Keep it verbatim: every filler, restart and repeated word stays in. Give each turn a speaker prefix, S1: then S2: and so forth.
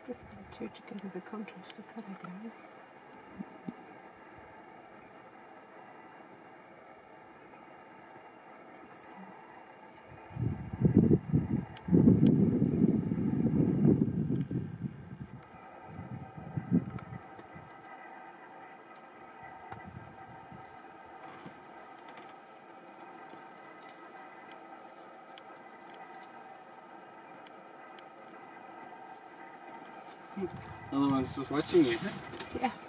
S1: Just need two to go to the contrast of colour going.
S2: Otherwise, just watching you.
S1: Yeah.